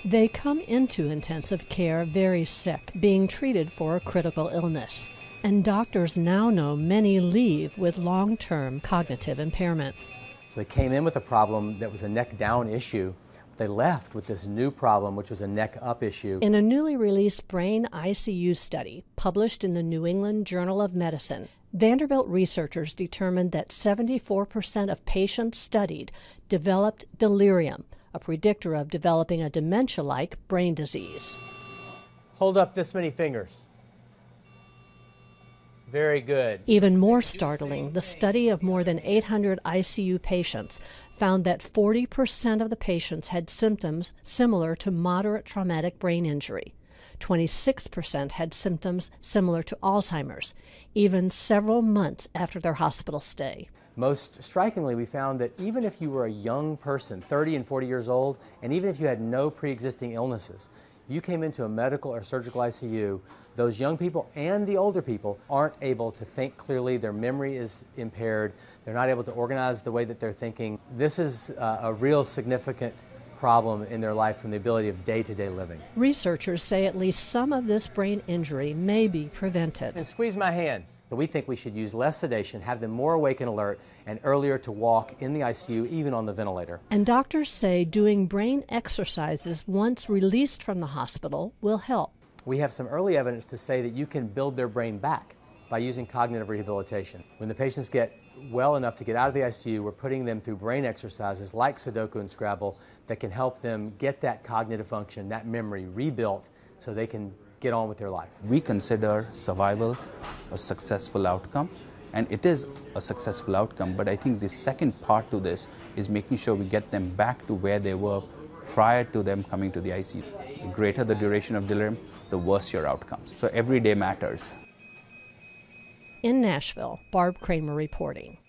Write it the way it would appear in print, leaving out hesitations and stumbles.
They come into intensive care very sick, being treated for a critical illness. And doctors now know many leave with long-term cognitive impairment. So they came in with a problem that was a neck-down issue. They left with this new problem, which was a neck-up issue. In a newly released brain ICU study published in the New England Journal of Medicine, Vanderbilt researchers determined that 74% of patients studied developed delirium, a predictor of developing a dementia-like brain disease. Hold up this many fingers. Very good. Even more startling, the study of more than 800 ICU patients found that 40% of the patients had symptoms similar to moderate traumatic brain injury. 26% had symptoms similar to Alzheimer's, even several months after their hospital stay. Most strikingly, we found that even if you were a young person, 30 and 40 years old, and even if you had no pre-existing illnesses, if you came into a medical or surgical ICU, those young people and the older people aren't able to think clearly, their memory is impaired, they're not able to organize the way that they're thinking. This is a real significant problem in their life from the ability of day-to-day living. Researchers say at least some of this brain injury may be prevented. And squeeze my hands. So we think we should use less sedation, have them more awake and alert, and earlier to walk in the ICU, even on the ventilator. And doctors say doing brain exercises once released from the hospital will help. We have some early evidence to say that you can build their brain back by using cognitive rehabilitation. When the patients get well enough to get out of the ICU, we're putting them through brain exercises like Sudoku and Scrabble that can help them get that cognitive function, that memory rebuilt so they can get on with their life. We consider survival a successful outcome, and it is a successful outcome, but I think the second part to this is making sure we get them back to where they were prior to them coming to the ICU. The greater the duration of delirium, the worse your outcomes. So every day matters. In Nashville, Barb Kramer reporting.